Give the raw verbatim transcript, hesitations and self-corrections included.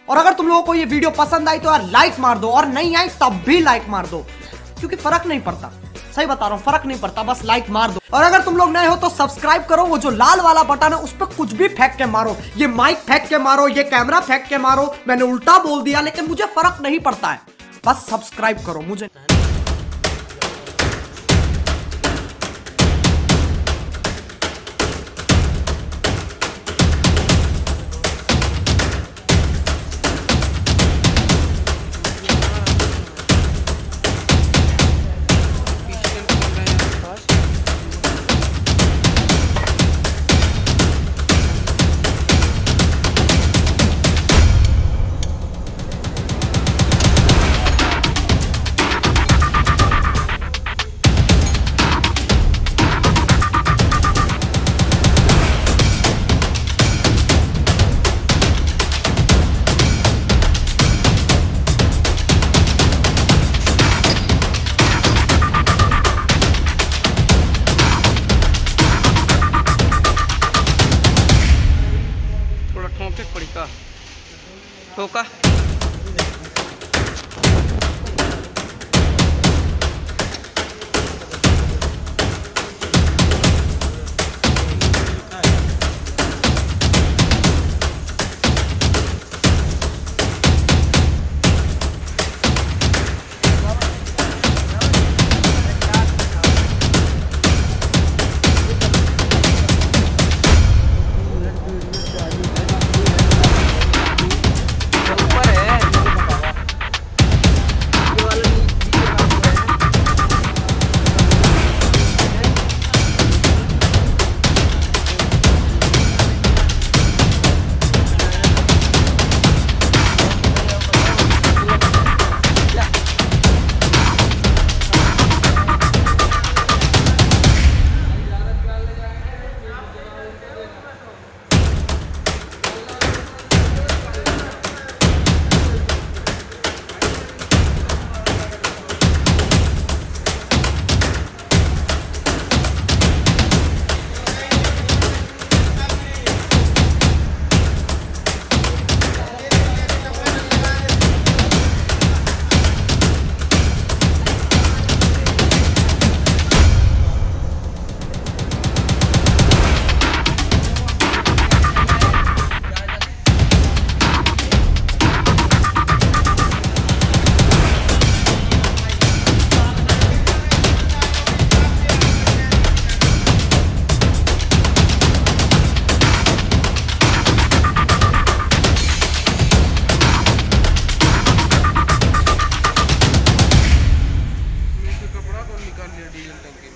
और अगर तुम लोगों को ये वीडियो पसंद आई तो यार लाइक मार दो, और नहीं आई तब भी लाइक मार दो, क्योंकि फर्क नहीं पड़ता, सही बता रहा हूँ, फर्क नहीं पड़ता, बस लाइक मार दो। और अगर तुम लोग नए हो तो सब्सक्राइब करो, वो जो लाल वाला बटन है उस पर कुछ भी फेंक के मारो, ये माइक फेंक के मारो, ये कैमरा फेंक के मारो, मैंने उल्टा बोल दिया लेकिन मुझे फर्क नहीं पड़ता है, बस सब्सक्राइब करो मुझे। ठोका निकाल लिया डीजल टंकी।